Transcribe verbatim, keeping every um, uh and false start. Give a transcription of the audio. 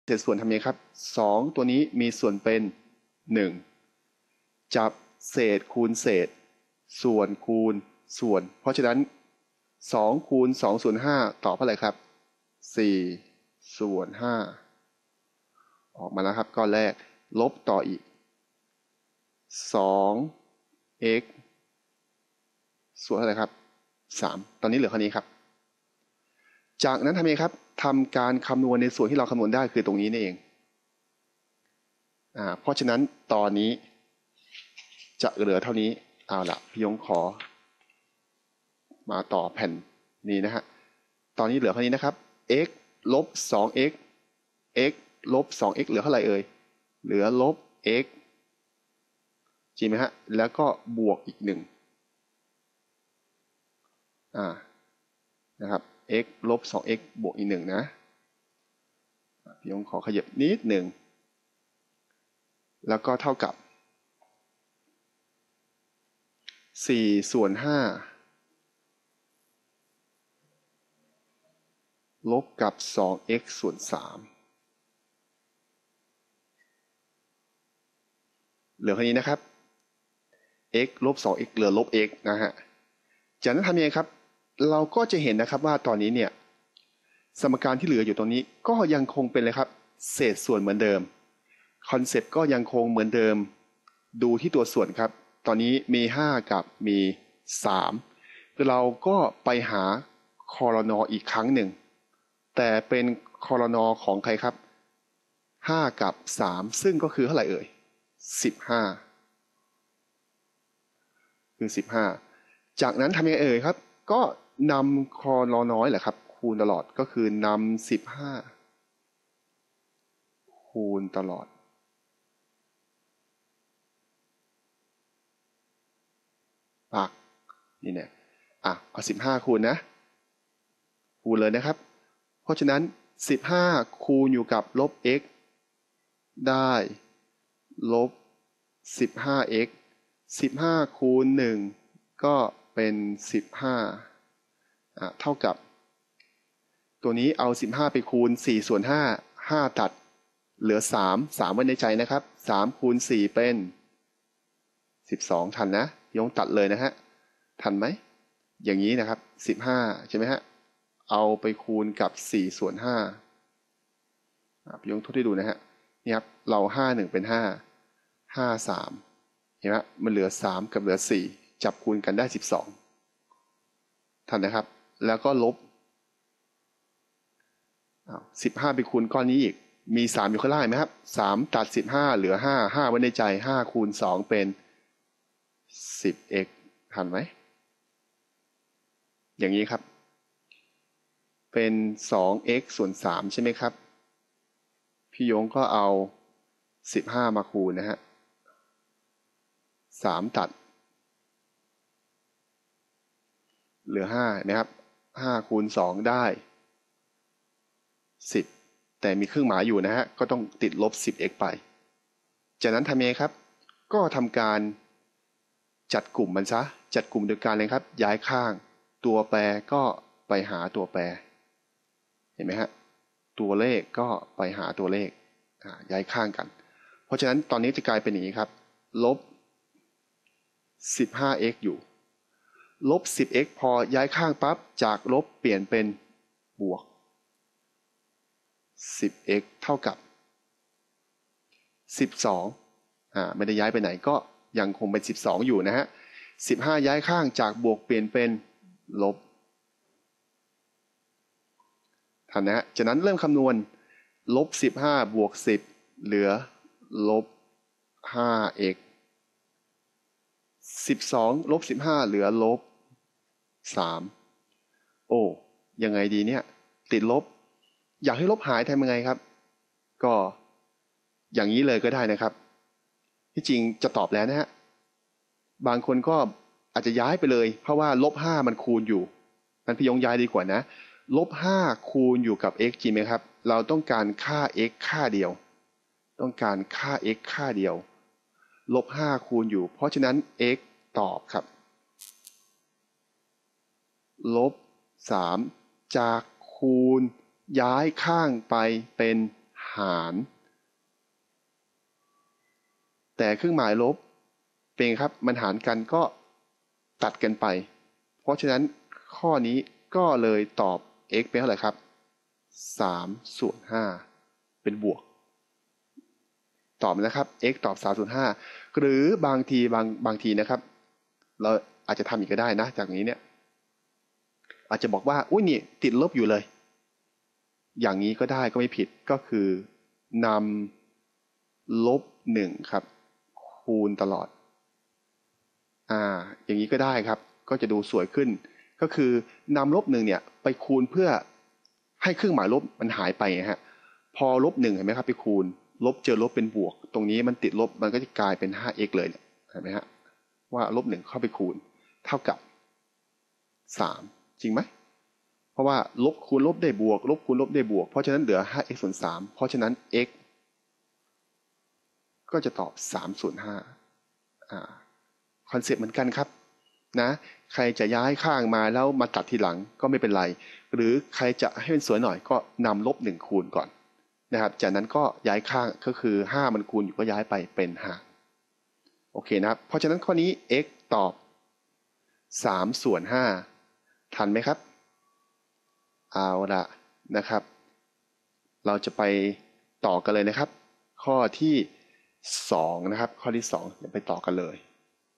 เศษส่วนทำยังไงครับสองตัวนี้มีส่วนเป็นหนึ่งจับเศษคูณเศษส่วนคูณส่วนเพราะฉะนั้นสองคูณสองส่วนห้าตอบเท่าไหร่ครับสี่ส่วนห้าออกมาแล้วครับก้อนแรกลบต่ออีก สอง x ส่วนเท่าไหร่ครับสามตอนนี้เหลือแค่นี้ครับจากนั้นทำยังไงครับทำการคำนวณในส่วนที่เราคำนวณได้คือตรงนี้นี่เองอ่าเพราะฉะนั้นตอนนี้จะเหลือเท่านี้เอาละพี่ยงขอมาต่อแผ่นนี้นะฮะตอนนี้เหลือเท่านี้นะครับ x ลบ สอง x x ลบ สอง x เหลือเท่าไหร่เอ่ยเหลือลบ x จริงไหมฮะแล้วก็บวกอีกหนึ่งอ่านะครับ x ลบ สอง x บวกอีกหนึ่งนะพี่ยงขอขยับนิดหนึ่งแล้วก็เท่ากับสี่ส่วนห้าลบกับ สอง x ส่วนสามเหลือแค่นี้นะครับ x ลบ สอง x เหลือลบ x นะฮะจากนั้นทำยังไงครับเราก็จะเห็นนะครับว่าตอนนี้เนี่ยสมการที่เหลืออยู่ตรงนี้ก็ยังคงเป็นเลยครับเศษส่วนเหมือนเดิมคอนเซ็ปต์ก็ยังคงเหมือนเดิมดูที่ตัวส่วนครับตอนนี้มีห้ากับมีสามเราก็ไปหาคอรนออีกครั้งหนึ่งแต่เป็นคอรนอของใครครับห้ากับสามซึ่งก็คือเท่าไหร่เอ่ยสิบห้าคือสิบห้าจากนั้นทำยังไงเอ่ยครับก็นำคอรน้อยแหละครับคูณตลอดก็คือนำสิบห้าคูณตลอดปักนี่เนี่ยอ่ะเอาสิบห้าคูณนะคูณเลยนะครับเพราะฉะนั้นสิบห้าคูณอยู่กับลบ x ได้ลบ สิบห้า x สิบห้าคูณหนึ่งก็เป็นสิบห้าอ่ะเท่ากับตัวนี้เอาสิบห้าไปคูณสี่ส่วนห้า ห้าตัดเหลือสาม สามไว้ในใจนะครับสามคูณสี่เป็นสิบสองทันนะยงตัดเลยนะฮะทันไหมอย่างนี้นะครับสิบห้าใช่ไหมฮะเอาไปคูณกับสี่ส่วนห้าพี่ยงทดให้ดูนะฮะนี่ครับเราห้า หนึ่งเป็นห้า ห้า สามเห็นไหมมันเหลือสามกับเหลือสี่จับคูณกันได้สิบสองทันนะครับแล้วก็ลบสิบห้าไปคูณก้อนนี้อีกมีสามอยู่ข้างล่างไหมครับสามตัดสิบห้าเหลือห้า ห้าไว้ในใจห้าคูณสองเป็นสิบ x ทันไหมอย่างนี้ครับเป็น สอง x ส่วนสามใช่ไหมครับพี่ยงก็เอาสิบห้ามาคูณนะฮะสามตัดเหลือห้านะครับห้าคูณสองได้สิบแต่มีเครื่องหมายอยู่นะฮะก็ต้องติดลบ สิบ x ไปจากนั้นทำยังไงครับก็ทำการจัดกลุ่มมันซะจัดกลุ่มโดยการเลยครับย้ายข้างตัวแปรก็ไปหาตัวแปรเห็นไหมฮะตัวเลขก็ไปหาตัวเลขย้ายข้างกันเพราะฉะนั้นตอนนี้จะกลายเป็นอย่างนี้ครับลบ สิบห้า x อยู่ลบ สิบ x พอย้ายข้างปั๊บจากลบเปลี่ยนเป็นบวก สิบ x เท่ากับสิบสองอ่าไม่ได้ย้ายไปไหนก็ยังคงเป็นสิบสองอยู่นะฮะสิบห้าย้ายข้างจากบวกเปลี่ยนเป็นลบทันนะฮะจากนั้นเริ่มคำนวณลบสิบห้าบวกสิบเหลือลบ ห้า x สิบสองลบสิบห้าเหลือลบสามโอ้ยังไงดีเนี่ยติดลบอยากให้ลบหายทำยังไงครับก็อย่างนี้เลยก็ได้นะครับที่จริงจะตอบแล้วนะฮะบางคนก็อาจจะย้ายไปเลยเพราะว่าลบห้ามันคูณอยู่นั้นพี่ยงย้ายดีกว่านะลบห้าคูณอยู่กับ x จริงไหมครับเราต้องการค่า x ค่าเดียวต้องการค่า x ค่าเดียวลบห้าคูณอยู่เพราะฉะนั้น x ตอบครับลบสามจากคูณย้ายข้างไปเป็นหาร แต่เครื่องหมายลบเป็นครับมันหารกันก็ตัดกันไปเพราะฉะนั้นข้อนี้ก็เลยตอบ x เป็นเท่าไหร่ครับสามส่วนห้าเป็นบวกตอบนะครับ x ตอบสามส่วนห้าหรือบางทีบางบางทีนะครับเราอาจจะทำอีกก็ได้นะจากนี้เนี่ยอาจจะบอกว่าอุ้ยนี่ติดลบอยู่เลยอย่างนี้ก็ได้ก็ไม่ผิดก็คือนำลบหนึ่งครับคูณตลอดอ่าอย่างนี้ก็ได้ครับก็จะดูสวยขึ้นก็คือนำลบหนึ่งเนี่ยไปคูณเพื่อให้เครื่องหมายลบมันหายไปฮะพอลบหนึ่งเห็นไหมครับไปคูณลบเจอลบเป็นบวกตรงนี้มันติดลบมันก็จะกลายเป็น ห้าเอ็กซ์ เลยเนี่ยเห็นไหมฮะว่าลบหนึ่งเข้าไปคูณเท่ากับสามจริงไหมเพราะว่าลบคูณลบได้บวกลบคูณลบได้บวกเพราะฉะนั้นเหลือ ห้าเอ็กซ์ ส่วนสามเพราะฉะนั้น x ก็จะตอบสามส่วนห้าอ่าคอนเซ็ปต์เหมือนกันครับนะใครจะย้ายข้างมาแล้วมาตัดทีหลังก็ไม่เป็นไรหรือใครจะให้มันสวยหน่อยก็นำลบหนึ่งคูณก่อนนะครับจากนั้นก็ย้ายข้างก็คือห้ามันคูณอยู่ก็ย้ายไปเป็นห้าโอเคนะครับเพราะฉะนั้นข้อนี้ x ตอบสามส่วนห้าทันไหมครับเอาละนะครับเราจะไปต่อกันเลยนะครับข้อที่สองนะครับข้อที่สองจะไปต่อกันเลย